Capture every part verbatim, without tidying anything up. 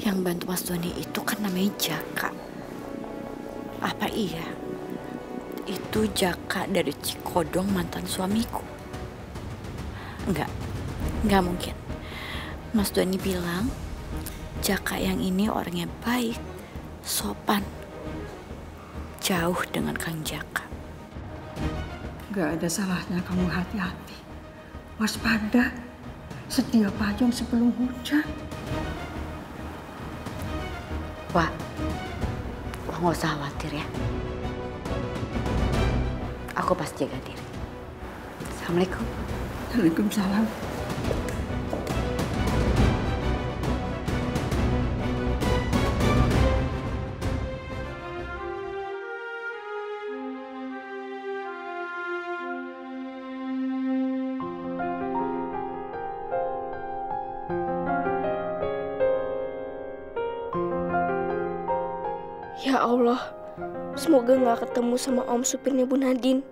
Yang bantu Mas Doni itu kan namanya Jaka. Apa iya itu Jaka dari Cikodong mantan suamiku? Enggak, enggak mungkin. Mas Doni bilang Jaka yang ini orangnya baik, sopan, jauh dengan Kang Jaka. Gak ada salahnya kamu hati-hati, waspada, sedia payung sebelum hujan. Wah, wah nggak usah khawatir ya. Aku pasti jaga diri. Assalamualaikum. Waalaikumsalam. Ya Allah, semoga gak ketemu sama om supirnya Bu Nadine.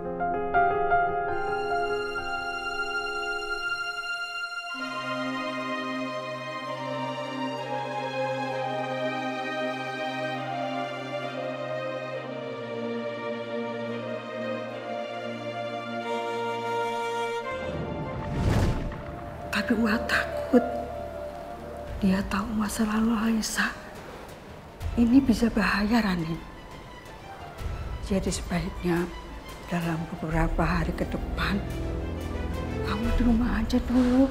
Tapi Wah takut. Dia tahu masa lalu Aisyah. Ini bisa bahaya, Rani. Jadi sebaiknya dalam beberapa hari ke depan, kamu di rumah aja dulu.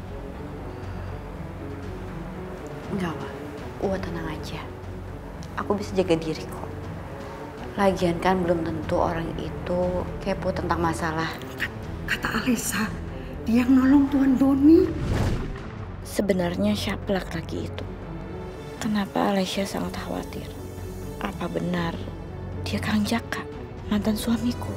Enggak, Wak. Wak tenang aja. Aku bisa jaga diri kok. Lagian kan belum tentu orang itu kepo tentang masalah. Kata Alisa, dia yang nolong Tuan Doni. Sebenarnya siapa laki-laki itu? Kenapa Alesya sangat khawatir? Apa benar dia Kang Jaka, mantan suamiku?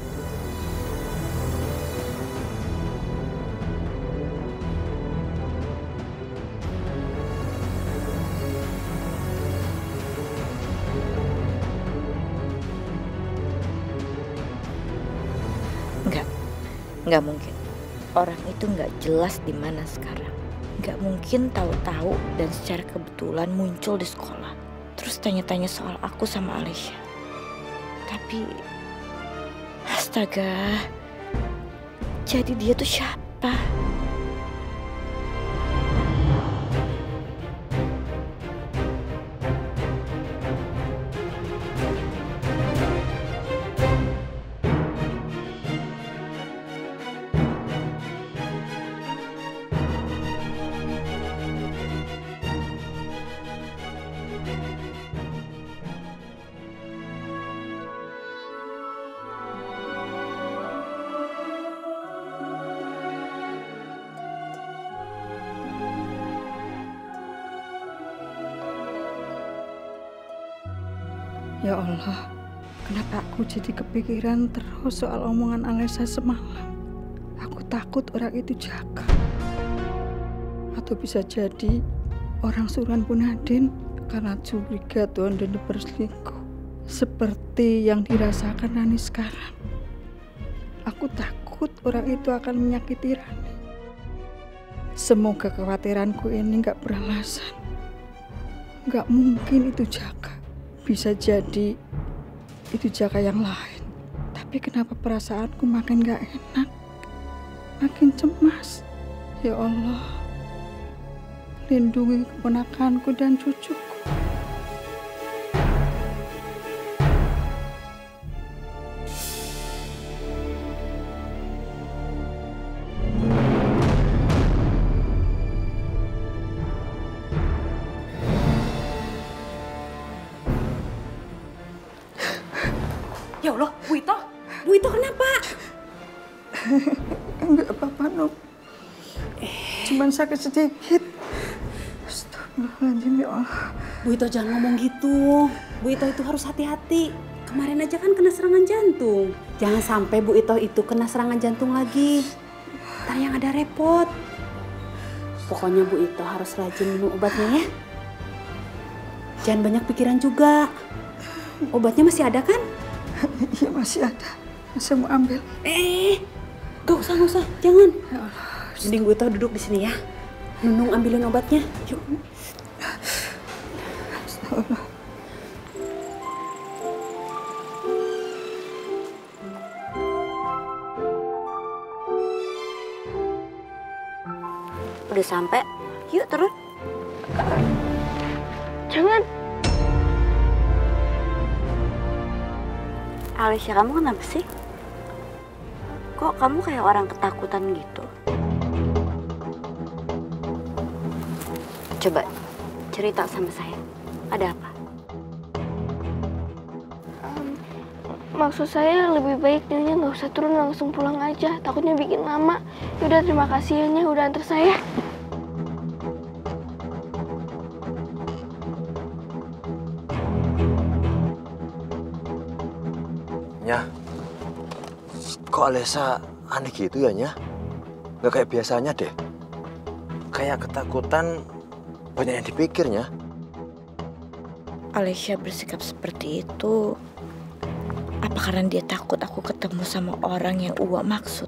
Enggak, enggak mungkin. Orang itu enggak jelas di mana sekarang. Gak mungkin tahu-tahu dan secara kebetulan muncul di sekolah. Terus tanya-tanya soal aku sama Alesya. Tapi, astaga, jadi dia tuh siapa? Ya Allah, kenapa aku jadi kepikiran terus soal omongan Alisa semalam? Aku takut orang itu Jaka. Atau bisa jadi orang suruhan Bu Nadine karena curiga Tuan Doni berselingkuh. Seperti yang dirasakan Rani sekarang. Aku takut orang itu akan menyakiti Rani. Semoga kekhawatiranku ini gak beralasan. Gak mungkin itu Jaka. Bisa jadi itu Jaka yang lain. Tapi kenapa perasaanku makin gak enak, makin cemas. Ya Allah, lindungi keponakanku dan cucuku. Ya Allah, Bu Ito, Bu Ito kenapa? Enggak apa-apa, Nuk. Cuman sakit sedikit. Astagfirullahaladzim, ya Allah. Bu Ito jangan ngomong gitu. Bu Ito itu harus hati-hati. Kemarin aja kan kena serangan jantung. Jangan sampai Bu Ito itu kena serangan jantung lagi. Ntar yang ada repot. Pokoknya Bu Ito harus rajin minum obatnya ya. Jangan banyak pikiran juga. Obatnya masih ada kan? Iya masih ada. Saya mau ambil. Eh, gak usah, gak usah. Jangan. Ya Allah. Mending Bu Ito duduk di sini ya. Nunung ambilin obatnya. Yuk. Udah sampai, yuk turun. Jangan. Alicia, kamu kenapa sih? Kok kamu kayak orang ketakutan gitu? Coba cerita sama saya, ada apa? Um, maksud saya lebih baik Nyonya nggak usah turun, langsung pulang aja. Takutnya bikin lama. Yaudah, terima kasih ya Nya udah antar saya. Nya, kok Alesa aneh gitu ya, Nya? Nggak kayak biasanya deh. Kayak ketakutan, banyak yang dipikirnya. Alicia bersikap seperti itu, apa karena dia takut aku ketemu sama orang yang Uwa maksud?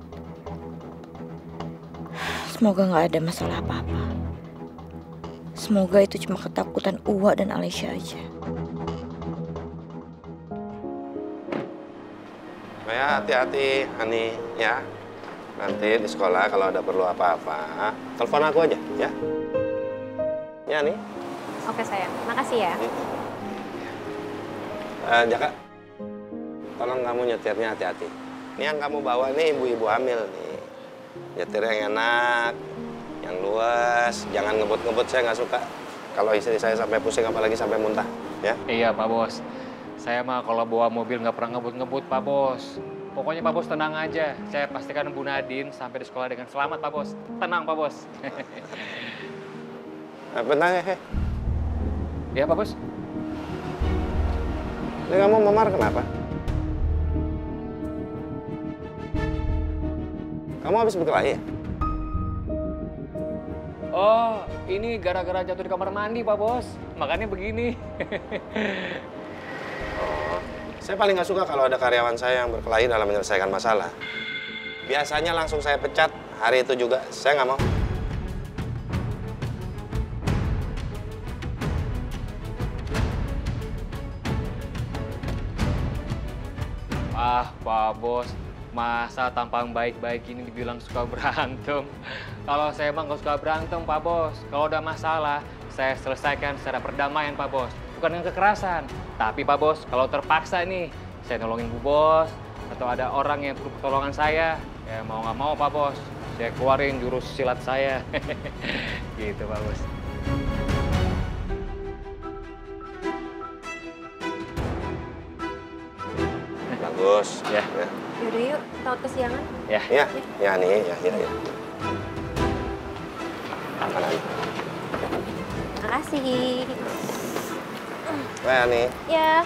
Semoga nggak ada masalah apa-apa. Semoga itu cuma ketakutan Uwa dan Alicia aja. Ya, hati-hati, Hani, ya. Nanti di sekolah kalau ada perlu apa-apa, telepon aku aja, ya. Ya, nih. Oke, sayang. Makasih ya. Uh, Jaka, tolong kamu nyetirnya hati-hati. Ini yang kamu bawa nih ibu-ibu hamil nih. Nyetir yang enak, yang luas, jangan ngebut-ngebut, saya nggak suka. Kalau istri saya sampai pusing, apalagi sampai muntah, ya. Iya, Pak Bos. Saya mah kalau bawa mobil nggak pernah ngebut-ngebut, Pak Bos. Pokoknya Pak Bos tenang aja. Saya pastikan Bu Nadine sampai di sekolah dengan selamat, Pak Bos. Tenang, Pak Bos. Bentar ya, he. Iya, Pak Bos. Ini kamu memar kenapa? Kamu habis berkelahi ya? Oh, ini gara-gara jatuh di kamar mandi, Pak Bos. Makanya begini. Oh, saya paling nggak suka kalau ada karyawan saya yang berkelahi dalam menyelesaikan masalah. Biasanya langsung saya pecat, hari itu juga. Saya nggak mau. Ah, Pak Bos. Masa tampang baik-baik ini dibilang suka berantem? Kalau saya emang nggak suka berantem, Pak Bos. Kalau ada masalah, saya selesaikan secara perdamaian, Pak Bos. Bukan dengan kekerasan. Tapi Pak Bos, kalau terpaksa nih, saya nolongin Bu Bos, atau ada orang yang perlu pertolongan saya, ya mau nggak mau Pak Bos, saya keluarin jurus silat saya. Gitu Pak Bos. Bagus. Ya. Ya. Yaudah yuk, takut kesiangan. Ya. Ya, ya nih, ya, ya, ya. Makanan. Makasih. Nah, nih. Ya.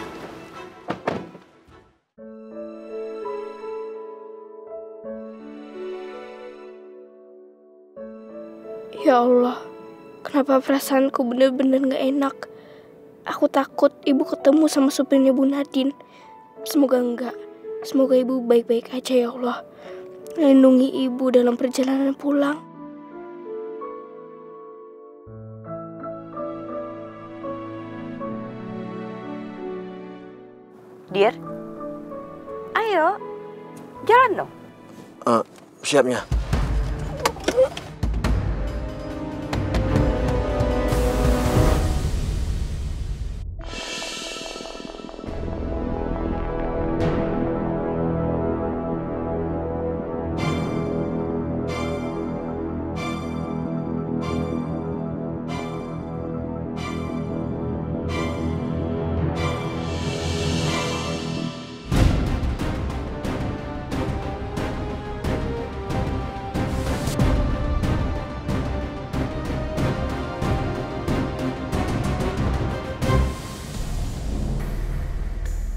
Ya Allah, kenapa perasaanku bener-bener gak enak. Aku takut ibu ketemu sama supirnya Bu Nadine. Semoga enggak. Semoga ibu baik-baik aja ya Allah. Lindungi ibu dalam perjalanan pulang. Dear, ayo, jalan dong. Uh, siapnya.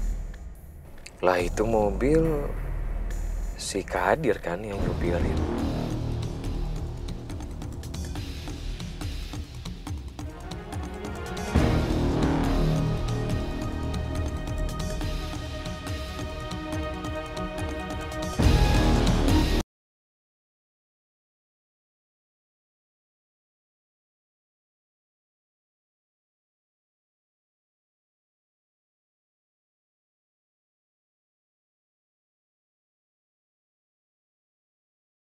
Lah itu mobil si Kadir kan yang nyupirin.